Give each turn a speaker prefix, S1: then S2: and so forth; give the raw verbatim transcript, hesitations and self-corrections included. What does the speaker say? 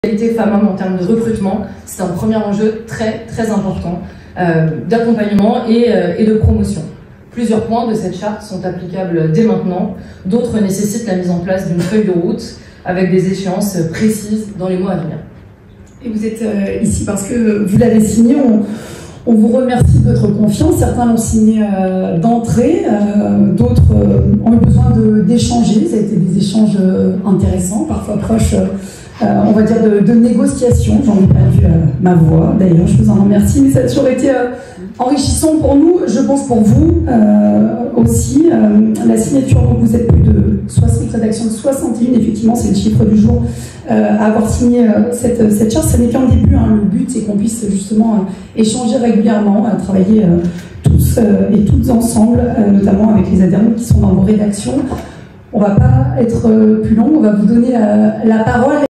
S1: L'égalité femmes-hommes en termes de recrutement, c'est un premier enjeu très très important euh, d'accompagnement et, euh, et de promotion. Plusieurs points de cette charte sont applicables dès maintenant, d'autres nécessitent la mise en place d'une feuille de route avec des échéances précises dans les mois à venir.
S2: Et vous êtes euh, ici parce que vous l'avez signé, on, on vous remercie de votre confiance. Certains l'ont signé euh, d'entrée, euh, d'autres euh, ont eu besoin d'échanger. Ça a été des échanges euh, intéressants, parfois proches, euh, on va dire, de, de négociations. J'en ai perdu euh, ma voix, d'ailleurs, je vous en remercie, mais ça a toujours été euh, enrichissant pour nous, je pense pour vous euh, aussi. Euh, la signature, donc vous êtes plus de soixante rédactions, soixante et un, effectivement, c'est le chiffre du jour, euh, à avoir signé euh, cette, cette charte. Ça n'est qu'un début, hein. Le but, c'est qu'on puisse justement euh, échanger régulièrement, euh, travailler euh, tous euh, et toutes ensemble, euh, notamment avec les adhérents qui sont dans vos rédactions. On ne va pas être euh, plus long, on va vous donner euh, la parole.